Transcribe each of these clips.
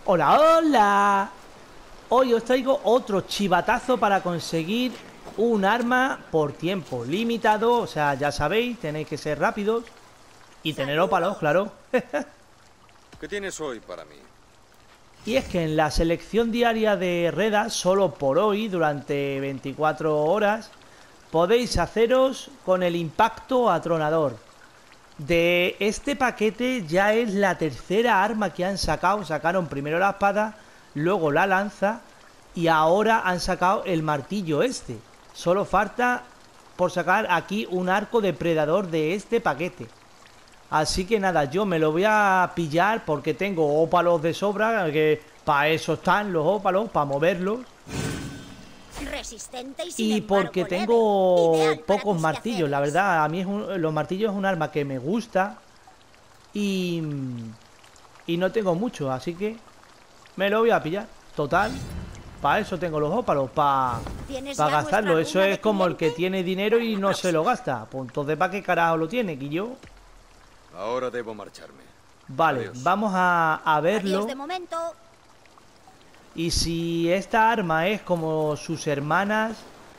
Hola, hola. Hoy os traigo otro chivatazo para conseguir un arma por tiempo limitado. O sea, ya sabéis, tenéis que ser rápidos y tener ópalos, claro. ¿Qué tienes hoy para mí? Y es que en la selección diaria de Reda, solo por hoy, durante 24 horas, podéis haceros con el impacto atronador. De este paquete ya es la tercera arma que han sacado. Sacaron primero la espada, luego la lanza y ahora han sacado el martillo este. Solo falta por sacar aquí un arco depredador de este paquete. Así que nada, yo me lo voy a pillar porque tengo ópalos de sobra, que para eso están los ópalos, para moverlos. Resistente y, sin Y embargo, porque leve. tengo Ideal para pocos tus martillos, la quehaceres. verdad, a mí los martillos es un arma que me gusta y no tengo mucho, así que me lo voy a pillar. Total, para eso tengo los ópalos, para ¿Tienes ya gastarlo. nuestra Eso runa es de como el que cliente? tiene dinero y Para la no se lo próxima. gasta. Pues entonces, ¿para qué carajo lo tiene? Y yo, Ahora debo marcharme. vale, Adiós. vamos a verlo. Adiós de momento. Y si esta arma es como sus hermanas,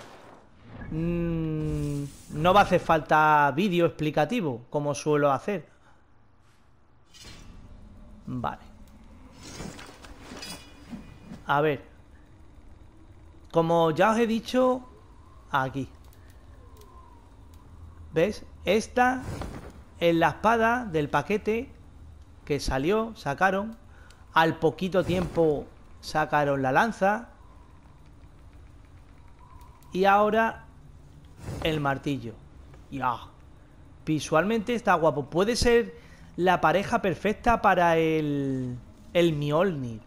no va a hacer falta vídeo explicativo, como suelo hacer. Vale. A ver. Como ya os he dicho, aquí. ¿Ves? Esta es la espada del paquete que salió, sacaron. Al poquito tiempo sacaron la lanza. Y ahora el martillo. Ya. Visualmente está guapo. Puede ser la pareja perfecta para el Mjolnir.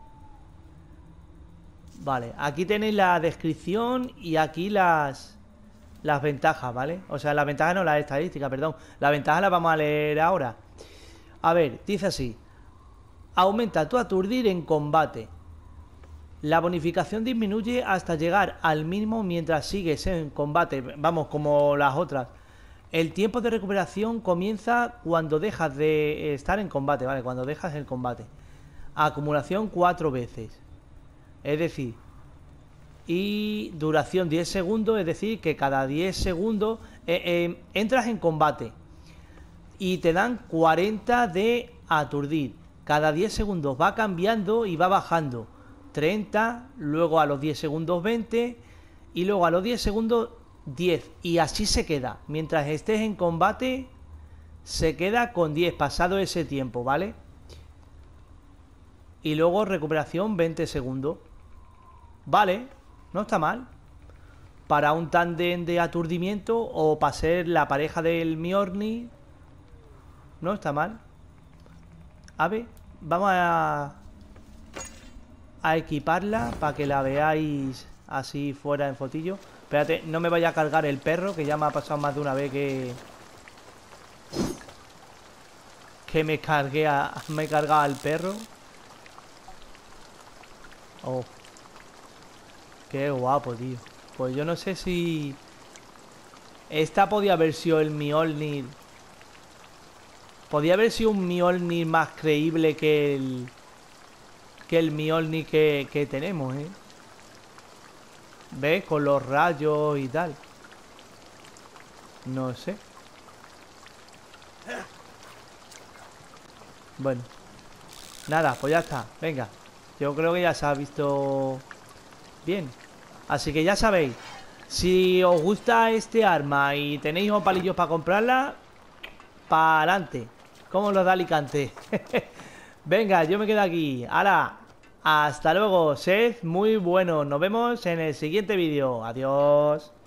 Vale, aquí tenéis la descripción y aquí las ventajas, ¿vale? O sea, las ventajas no, las estadísticas, perdón. Las ventajas las vamos a leer ahora. A ver, dice así. Aumenta tu aturdir en combate. La bonificación disminuye hasta llegar al mínimo mientras sigues en combate. Vamos, como las otras. El tiempo de recuperación comienza cuando dejas de estar en combate, ¿vale? Cuando dejas el combate. Acumulación 4 veces. Es decir, y duración 10 segundos, es decir, que cada 10 segundos entras en combate y te dan 40 de aturdir. Cada 10 segundos va cambiando y va bajando. 30, luego a los 10 segundos 20 y luego a los 10 segundos 10. Y así se queda. Mientras estés en combate, se queda con 10 pasado ese tiempo, ¿vale? Y luego recuperación 20 segundos. Vale, no está mal. Para un tándem de aturdimiento o para ser la pareja del Mjolnir, no está mal. A ver, vamos a equiparla para que la veáis así fuera en fotillo. Espérate, no me vaya a cargar el perro, que ya me ha pasado más de una vez que me he cargado al perro. Oh, qué guapo, tío. Pues yo no sé si esta podía haber sido el Mjolnir. Podía haber sido un Mjolnir más creíble que el Mjolnir que tenemos, ¿eh? ¿Ves? Con los rayos y tal. No sé. Bueno. Nada, pues ya está. Venga. Yo creo que ya se ha visto bien. Así que ya sabéis. Si os gusta este arma y tenéis palillos para comprarla, para adelante. Como los de Alicante. Venga, yo me quedo aquí. ¡Hala! Hasta luego. Sed muy buenos. Nos vemos en el siguiente vídeo. Adiós.